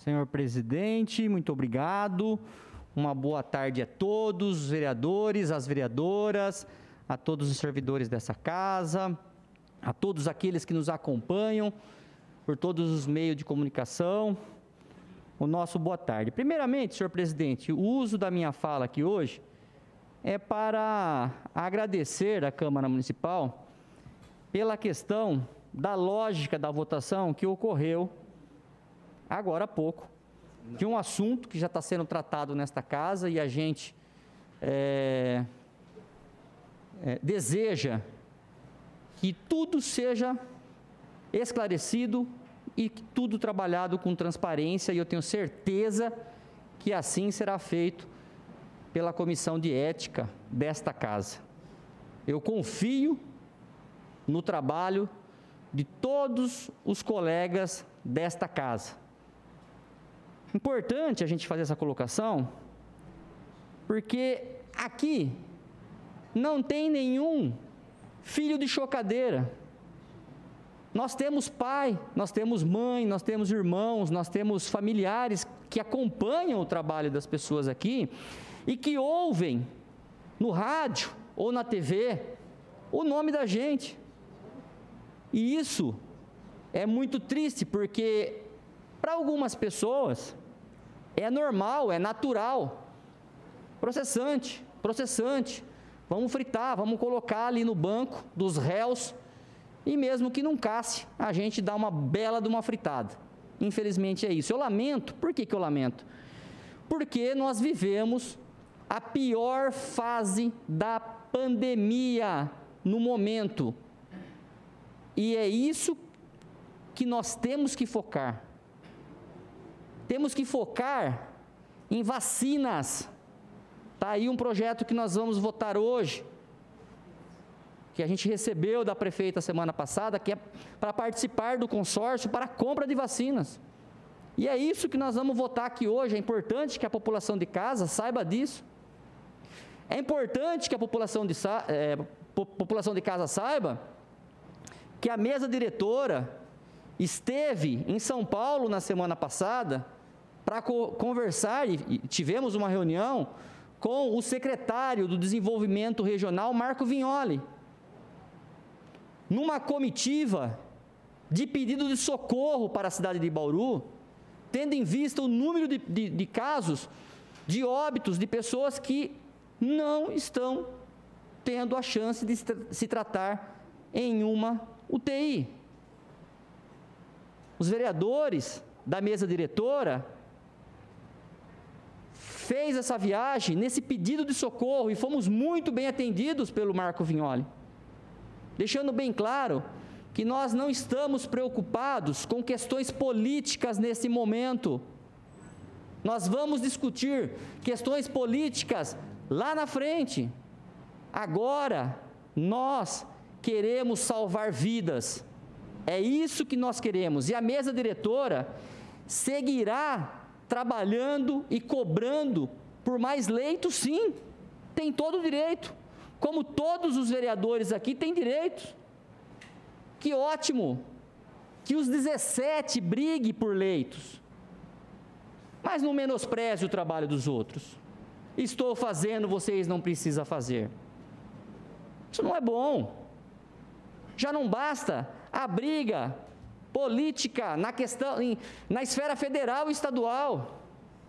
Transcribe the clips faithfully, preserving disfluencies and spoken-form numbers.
Senhor presidente, muito obrigado. Uma boa tarde a todos os vereadores, as vereadoras, a todos os servidores dessa casa, a todos aqueles que nos acompanham por todos os meios de comunicação. O nosso boa tarde. Primeiramente, senhor presidente, o uso da minha fala aqui hoje é para agradecer à Câmara Municipal pela questão da lógica da votação que ocorreu agora há pouco, de um assunto que já está sendo tratado nesta casa e a gente é, é, deseja que tudo seja esclarecido e que tudo trabalhado com transparência, e eu tenho certeza que assim será feito pela Comissão de Ética desta casa. Eu confio no trabalho de todos os colegas desta casa. Importante a gente fazer essa colocação, porque aqui não tem nenhum filho de chocadeira. Nós temos pai, nós temos mãe, nós temos irmãos, nós temos familiares que acompanham o trabalho das pessoas aqui e que ouvem no rádio ou na T V o nome da gente. E isso é muito triste, porque para algumas pessoas é normal, é natural. Processante, processante. Vamos fritar, vamos colocar ali no banco dos réus e mesmo que não casse, a gente dá uma bela de uma fritada. Infelizmente é isso. Eu lamento. Por que que eu lamento? Porque nós vivemos a pior fase da pandemia no momento. E é isso que nós temos que focar. Temos que focar em vacinas. Está aí um projeto que nós vamos votar hoje, que a gente recebeu da prefeita semana passada, que é para participar do consórcio para a compra de vacinas. E é isso que nós vamos votar aqui hoje. É importante que a população de casa saiba disso. É importante que a população de, é, população de casa saiba que a mesa diretora esteve em São Paulo na semana passada para co- conversar, e, e tivemos uma reunião com o secretário do Desenvolvimento Regional, Marco Vignoli, numa comitiva de pedido de socorro para a cidade de Bauru, tendo em vista o número de, de, de casos de óbitos de pessoas que não estão tendo a chance de se tratar em uma U T I. Os vereadores da mesa diretora fez essa viagem nesse pedido de socorro e fomos muito bem atendidos pelo Marco Vignoli, deixando bem claro que nós não estamos preocupados com questões políticas nesse momento. Nós vamos discutir questões políticas lá na frente. Agora, nós queremos salvar vidas. É isso que nós queremos. E a mesa diretora seguirá trabalhando e cobrando por mais leitos, sim. Tem todo o direito. Como todos os vereadores aqui têm direitos. Que ótimo que os dezessete briguem por leitos, mas não menospreze o trabalho dos outros. Estou fazendo, vocês não precisam fazer. Isso não é bom. Já não basta a briga política na questão, na esfera federal e estadual.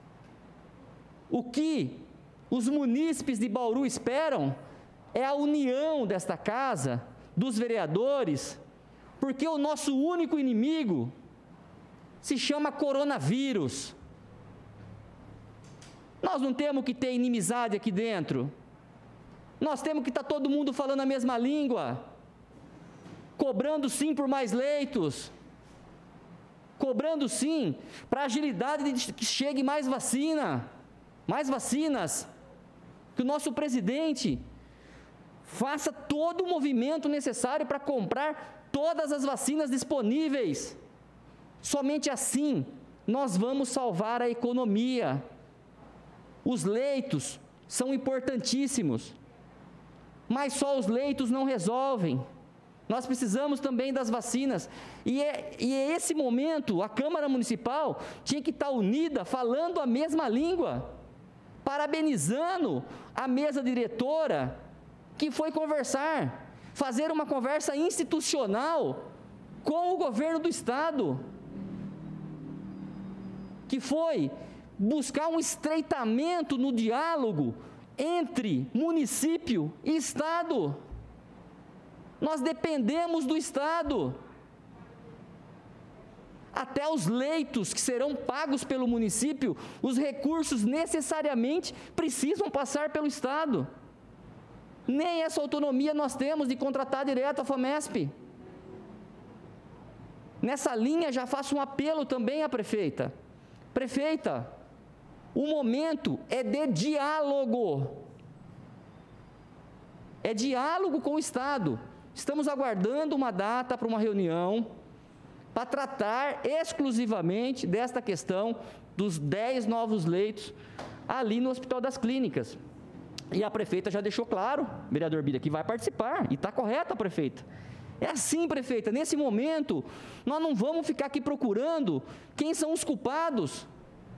O que os munícipes de Bauru esperam é a união desta casa, dos vereadores, porque o nosso único inimigo se chama coronavírus. Nós não temos que ter inimizade aqui dentro. Nós temos que estar todo mundo falando a mesma língua, cobrando sim por mais leitos, cobrando sim para agilidade de que chegue mais vacina, mais vacinas, que o nosso presidente faça todo o movimento necessário para comprar todas as vacinas disponíveis. Somente assim nós vamos salvar a economia. Os leitos são importantíssimos, mas só os leitos não resolvem. Nós precisamos também das vacinas, e é, e é esse momento, a Câmara Municipal tinha que estar unida, falando a mesma língua, parabenizando a mesa diretora, que foi conversar, fazer uma conversa institucional com o governo do Estado, que foi buscar um estreitamento no diálogo entre município e Estado. Nós dependemos do Estado. Até os leitos que serão pagos pelo município, os recursos necessariamente precisam passar pelo Estado. Nem essa autonomia nós temos de contratar direto a FAMESP. Nessa linha, já faço um apelo também à prefeita. Prefeita, o momento é de diálogo. É diálogo com o Estado. Estamos aguardando uma data para uma reunião para tratar exclusivamente desta questão dos dez novos leitos ali no Hospital das Clínicas. E a prefeita já deixou claro, vereador Bira, que vai participar, e está correta a prefeita. É assim, prefeita, nesse momento, nós não vamos ficar aqui procurando quem são os culpados.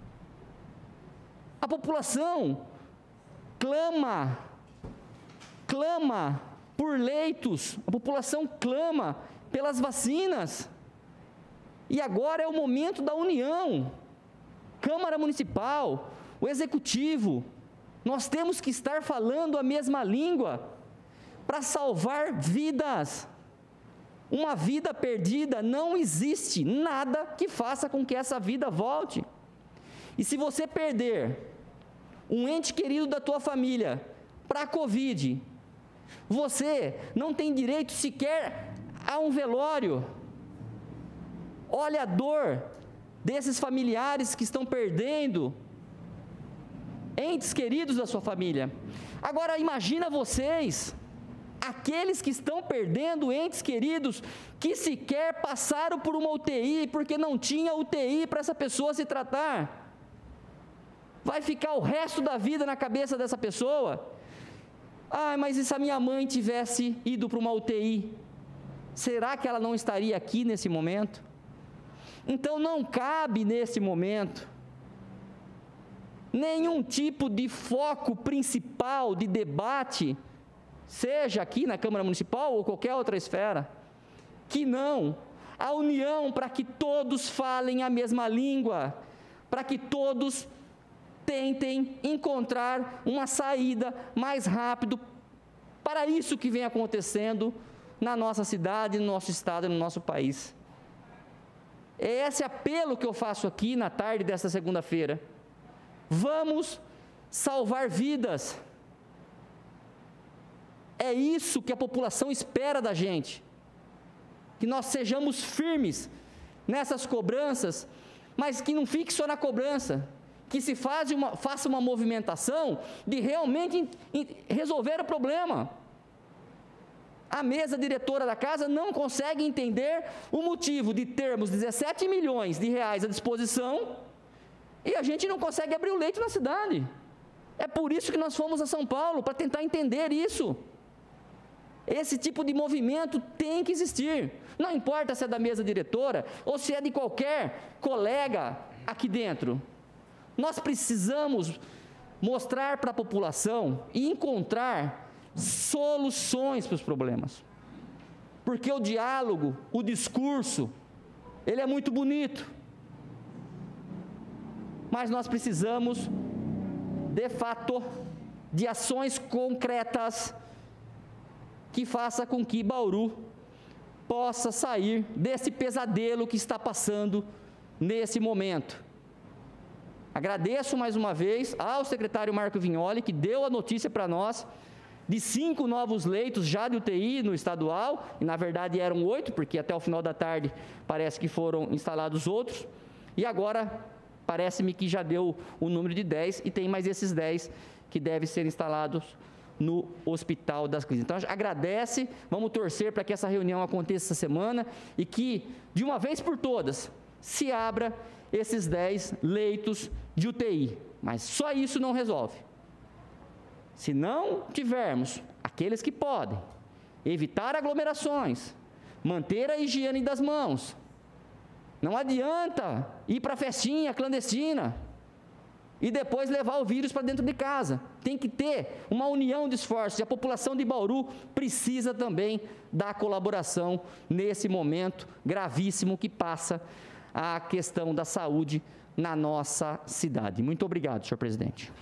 A população clama, clama por leitos, a população clama pelas vacinas. E agora é o momento da união. Câmara Municipal, o Executivo, nós temos que estar falando a mesma língua para salvar vidas. Uma vida perdida, não existe nada que faça com que essa vida volte. E se você perder um ente querido da tua família para a Covid, você não tem direito sequer a um velório. Olha a dor desses familiares que estão perdendo entes queridos da sua família. Agora imagina vocês, aqueles que estão perdendo entes queridos, que sequer passaram por uma U T I, porque não tinha U T I para essa pessoa se tratar. Vai ficar o resto da vida na cabeça dessa pessoa? Ah, mas e se a minha mãe tivesse ido para uma U T I? Será que ela não estaria aqui nesse momento? Então não cabe nesse momento nenhum tipo de foco principal de debate, seja aqui na Câmara Municipal ou qualquer outra esfera, que não, a união para que todos falem a mesma língua, para que todos tentem encontrar uma saída mais rápido para isso que vem acontecendo na nossa cidade, no nosso estado e no nosso país. É esse apelo que eu faço aqui na tarde desta segunda-feira. Vamos salvar vidas. É isso que a população espera da gente. Que nós sejamos firmes nessas cobranças, mas que não fique só na cobrança. Que se faz uma, faça uma movimentação de realmente in, in, resolver o problema. A mesa diretora da casa não consegue entender o motivo de termos dezessete milhões de reais à disposição e a gente não consegue abrir o leito na cidade. É por isso que nós fomos a São Paulo, para tentar entender isso. Esse tipo de movimento tem que existir. Não importa se é da mesa diretora ou se é de qualquer colega aqui dentro. Nós precisamos mostrar para a população e encontrar soluções para os problemas. Porque o diálogo, o discurso, ele é muito bonito. Mas nós precisamos, de fato, de ações concretas que faça com que Bauru possa sair desse pesadelo que está passando nesse momento. Agradeço mais uma vez ao secretário Marco Vignoli, que deu a notícia para nós de cinco novos leitos já de U T I no estadual, e na verdade eram oito, porque até o final da tarde parece que foram instalados outros, e agora parece-me que já deu o número de dez, e tem mais esses dez que devem ser instalados no Hospital das Clínicas. Então, agradece, vamos torcer para que essa reunião aconteça essa semana, e que, de uma vez por todas, se abra esses dez leitos de U T I, mas só isso não resolve. Se não tivermos aqueles que podem evitar aglomerações, manter a higiene das mãos. Não adianta ir para a festinha clandestina e depois levar o vírus para dentro de casa. Tem que ter uma união de esforços, e a população de Bauru precisa também da colaboração nesse momento gravíssimo que passa a questão da saúde na nossa cidade. Muito obrigado, senhor presidente.